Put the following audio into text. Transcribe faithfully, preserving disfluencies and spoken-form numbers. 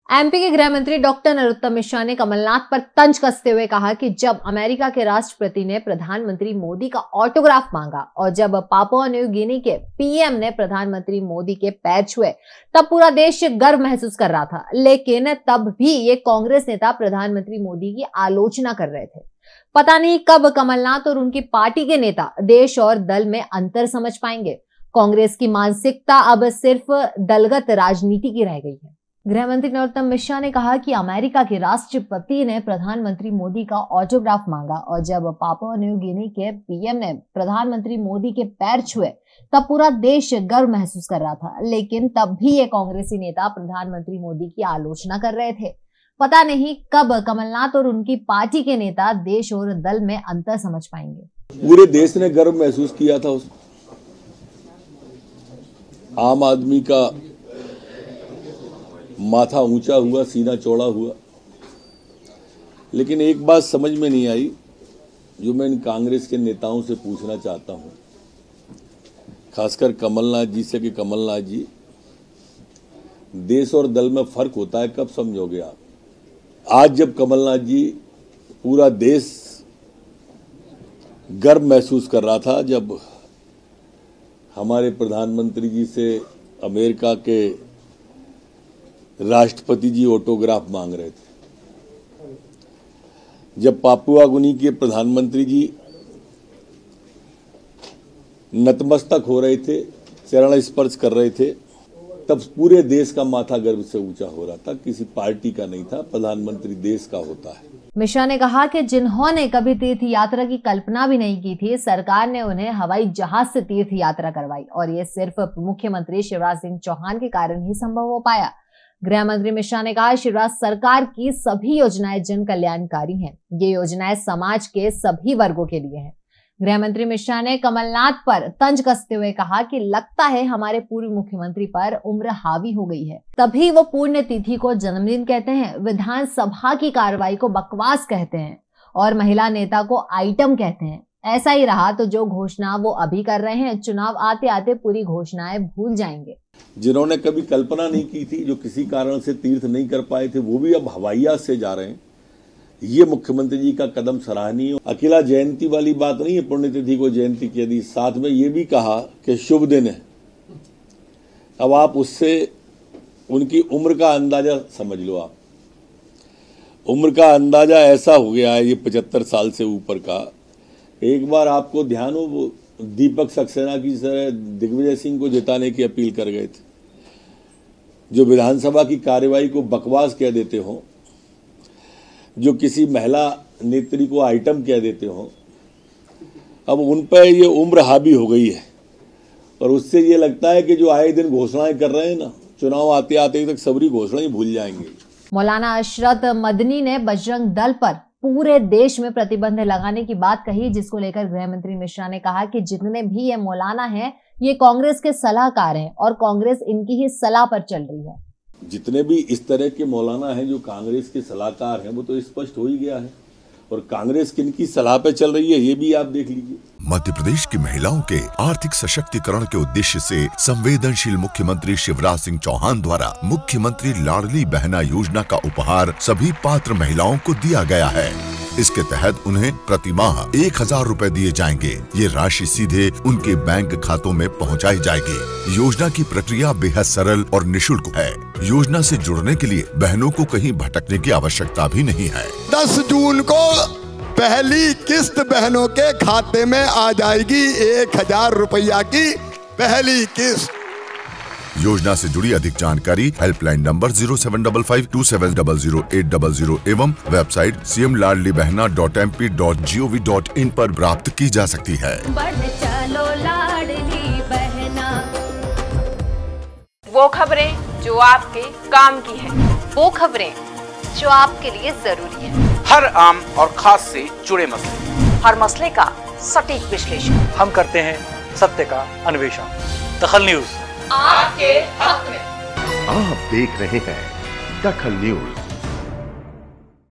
MP के गृह मंत्री डॉक्टर नरोत्तम मिश्रा ने कमलनाथ पर तंज कसते हुए कहा कि जब अमेरिका के राष्ट्रपति ने प्रधानमंत्री मोदी का ऑटोग्राफ मांगा और जब पापुआ न्यू गिनी के पीएम ने प्रधानमंत्री मोदी के पैर छुए तब पूरा देश गर्व महसूस कर रहा था, लेकिन तब भी ये कांग्रेस नेता प्रधानमंत्री मोदी की आलोचना कर रहे थे। पता नहीं कब कमलनाथ और उनकी पार्टी के नेता देश और दल में अंतर समझ पाएंगे। कांग्रेस की मानसिकता अब सिर्फ दलगत राजनीति की रह गई है। गृह मंत्री नरोत्तम मिश्रा ने कहा कि अमेरिका के राष्ट्रपति ने प्रधानमंत्री मोदी का ऑटोग्राफ मांगा और जब पापुआ न्यू गिनी के पीएम ने प्रधानमंत्री मोदी के पैर छुए तब पूरा देश गर्व महसूस कर रहा था, लेकिन तब भी ये कांग्रेसी नेता प्रधानमंत्री मोदी की आलोचना कर रहे थे। पता नहीं कब कमलनाथ और उनकी पार्टी के नेता देश और दल में अंतर समझ पाएंगे। पूरे देश ने गर्व महसूस किया था। उस आम आदमी का माथा ऊंचा हुआ, सीना चौड़ा हुआ, लेकिन एक बात समझ में नहीं आई जो मैं इन कांग्रेस के नेताओं से पूछना चाहता हूं, खासकर कमलनाथ जी से कि कमलनाथ जी, देश और दल में फर्क होता है, कब समझोगे आप? आज जब कमलनाथ जी पूरा देश गर्व महसूस कर रहा था, जब हमारे प्रधानमंत्री जी से अमेरिका के राष्ट्रपति जी ऑटोग्राफ मांग रहे थे, जब पापुआ गिनी के प्रधानमंत्री जी नतमस्तक हो रहे थे, चरण स्पर्श कर रहे थे, तब पूरे देश का माथा गर्व से ऊंचा हो रहा था। किसी पार्टी का नहीं था, प्रधानमंत्री देश का होता है। मिश्रा ने कहा कि जिन्होंने कभी तीर्थ यात्रा की कल्पना भी नहीं की थी, सरकार ने उन्हें हवाई जहाज से तीर्थ यात्रा करवाई और ये सिर्फ मुख्यमंत्री शिवराज सिंह चौहान के कारण ही संभव हो पाया। गृह मंत्री मिश्रा ने कहा, शिवराज सरकार की सभी योजनाएं जन कल्याणकारी हैं। ये योजनाएं समाज के सभी वर्गों के लिए हैं। गृह मंत्री मिश्रा ने कमलनाथ पर तंज कसते हुए कहा कि लगता है हमारे पूर्व मुख्यमंत्री पर उम्र हावी हो गई है, तभी वो पुण्यतिथि को जन्मदिन कहते हैं, विधानसभा की कार्रवाई को बकवास कहते हैं और महिला नेता को आइटम कहते हैं। ऐसा ही रहा तो जो घोषणा वो अभी कर रहे हैं, चुनाव आते आते पूरी घोषणाएं भूल जाएंगे। जिन्होंने कभी कल्पना नहीं की थी, जो किसी कारण से तीर्थ नहीं कर पाए थे, वो भी अब हवाई जहाज से जा रहे हैं। ये मुख्यमंत्री जी का कदम सराहनीय। अकेला जयंती वाली बात नहीं है, पुण्यतिथि को जयंती कह दी, साथ में ये भी कहा कि शुभ दिन है। अब आप उससे उनकी उम्र का अंदाजा समझ लो। आप उम्र का अंदाजा ऐसा हो गया है, ये पचहत्तर साल से ऊपर का। एक बार आपको ध्यान हो, वो दीपक सक्सेना की तरह दिग्विजय सिंह को जिताने की अपील कर गए थे, जो विधानसभा की कार्यवाही को बकवास कह देते हो, जो किसी महिला नेत्री को आइटम कह देते हो। अब उन पर ये उम्र हावी हो गई है और उससे ये लगता है कि जो आए दिन घोषणाएं कर रहे हैं ना, चुनाव आते आते तक सबरी घोषणाएं भूल जाएंगे। मौलाना अशरत मदनी ने बजरंग दल पर पूरे देश में प्रतिबंध लगाने की बात कही, जिसको लेकर गृह मंत्री मिश्रा ने कहा कि जितने भी ये मौलाना हैं, ये कांग्रेस के सलाहकार हैं और कांग्रेस इनकी ही सलाह पर चल रही है। जितने भी इस तरह के मौलाना हैं जो कांग्रेस के सलाहकार हैं, वो तो स्पष्ट हो ही गया है। और कांग्रेस किनकी सलाह पे चल रही है, ये भी आप देख लीजिए। मध्य प्रदेश की महिलाओं के आर्थिक सशक्तिकरण के उद्देश्य से संवेदनशील मुख्यमंत्री शिवराज सिंह चौहान द्वारा मुख्यमंत्री लाडली बहना योजना का उपहार सभी पात्र महिलाओं को दिया गया है। इसके तहत उन्हें प्रति माह एक हजार रूपए दिए जाएंगे। ये राशि सीधे उनके बैंक खातों में पहुंचाई जाएगी। योजना की प्रक्रिया बेहद सरल और निशुल्क है। योजना से जुड़ने के लिए बहनों को कहीं भटकने की आवश्यकता भी नहीं है। दस जून को पहली किस्त बहनों के खाते में आ जाएगी, एक हजार रुपया की पहली किस्त। योजना से जुड़ी अधिक जानकारी helpline number zero seven double five two seven double zero eight double zero एवं website C M Ladli Behna dot M P dot G O V dot in पर प्राप्त की जा सकती है। बढ़ चलो लाडली बहना। वो खबरें जो आपके काम की है, वो खबरें जो आपके लिए जरूरी है। हर आम और खास से जुड़े मसले, हर मसले का सटीक विश्लेषण हम करते हैं, सत्य का अन्वेषण। दखल न्यूज आपके हक में। आप देख रहे हैं दखल न्यूज।